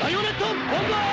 バイオネットボンバー